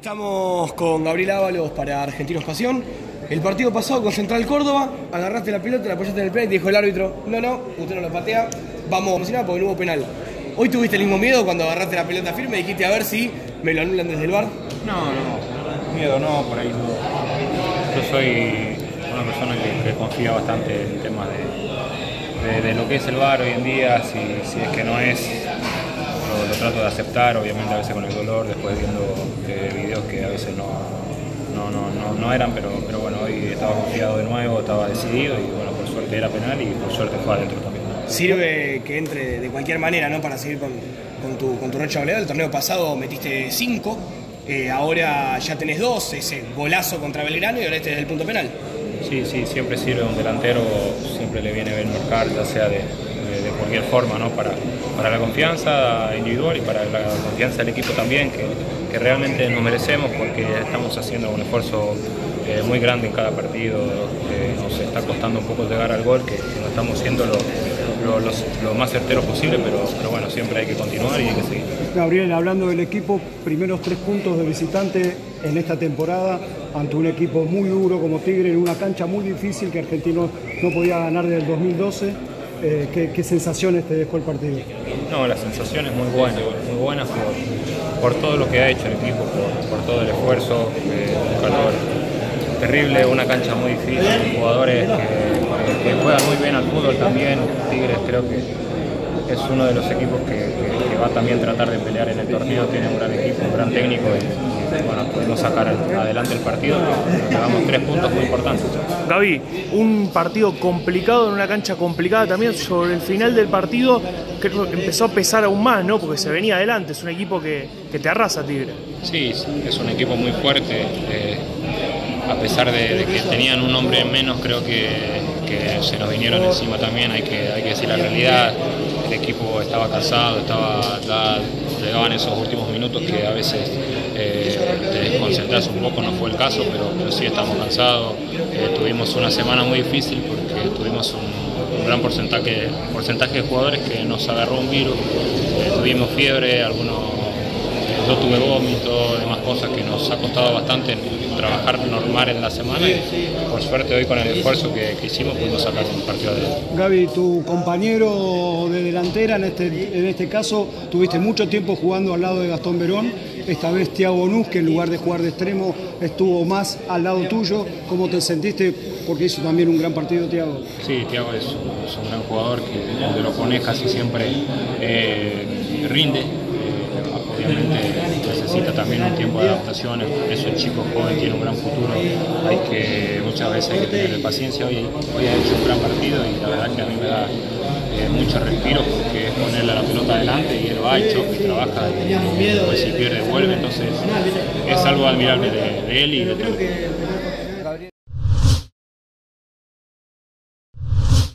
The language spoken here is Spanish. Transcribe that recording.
Estamos con Gabriel Ábalos para Argentinos Pasión. El partido pasado con Central Córdoba, agarraste la pelota, la apoyaste en el penal y te dijo el árbitro: no, usted no lo patea, vamos a emocionar porque no hubo penal. ¿Hoy tuviste el mismo miedo cuando agarraste la pelota firme y dijiste a ver si me lo anulan desde el VAR? No, miedo no, por ahí no. Yo soy una persona que confía bastante en temas de lo que es el VAR hoy en día. Si es que no es, lo trato de aceptar, obviamente a veces con el dolor, después viendo videos que a veces no eran, pero bueno, hoy estaba confiado de nuevo, estaba decidido y bueno, por suerte era penal y por suerte fue adentro también. Sirve que entre de cualquier manera, ¿no? Para seguir con tu racha goleadora. El torneo pasado metiste 5, ahora ya tenés 2, ese golazo contra Belgrano y ahora este es el punto penal. Sí, siempre sirve un delantero, siempre le viene bien marcar, ya sea de cualquier forma, ¿no? Para la confianza individual y para la confianza del equipo también, que realmente nos merecemos porque estamos haciendo un esfuerzo muy grande en cada partido. Nos está costando un poco llegar al gol, que no estamos siendo lo más certero posible, pero bueno, siempre hay que continuar y hay que seguir. Gabriel, hablando del equipo, primeros 3 puntos de visitante en esta temporada ante un equipo muy duro como Tigre, en una cancha muy difícil que Argentino no podía ganar desde el 2012. ¿Qué sensaciones te dejó el partido? No, la sensación es muy buena por todo lo que ha hecho el equipo, por todo el esfuerzo, un calor terrible, una cancha muy difícil, jugadores que juegan muy bien al fútbol también. Tigres creo que es uno de los equipos que va también a tratar de pelear en el torneo, tiene un gran equipo, un gran técnico y bueno, pudimos sacar adelante el partido, llevamos 3 puntos muy importantes. Gaby, un partido complicado en una cancha complicada también. Sobre el final del partido creo que empezó a pesar aún más, ¿no? Porque se venía adelante, es un equipo que te arrasa, Tigre. Sí, es un equipo muy fuerte, a pesar de que tenían un hombre menos, creo que se nos vinieron encima también, hay que decir la realidad. El equipo estaba cansado, llegaban esos últimos minutos que a veces te desconcentras un poco, no fue el caso, pero sí estamos cansados. Tuvimos una semana muy difícil porque tuvimos un gran porcentaje de jugadores que nos agarró un virus, tuvimos fiebre, yo tuve vómito, demás cosas que nos ha costado bastante trabajar normal en la semana y por suerte hoy con el esfuerzo que hicimos pudimos sacar un partido adelante. Gaby, tu compañero de delantera, en este caso, tuviste mucho tiempo jugando al lado de Gastón Verón, esta vez Thiago Nuz, que en lugar de jugar de extremo estuvo más al lado tuyo. ¿Cómo te sentiste? Porque hizo también un gran partido Thiago. Sí, Thiago es un gran jugador que donde lo pones casi siempre rinde. Obviamente necesita también un tiempo de adaptación, es un chico joven, tiene un gran futuro, muchas veces hay que tenerle paciencia. Hoy ha hecho un gran partido y la verdad que a mí me da mucho respiro porque es ponerle la pelota adelante y él lo ha hecho, y trabaja y después si pierde vuelve, entonces es algo admirable de él y de todo.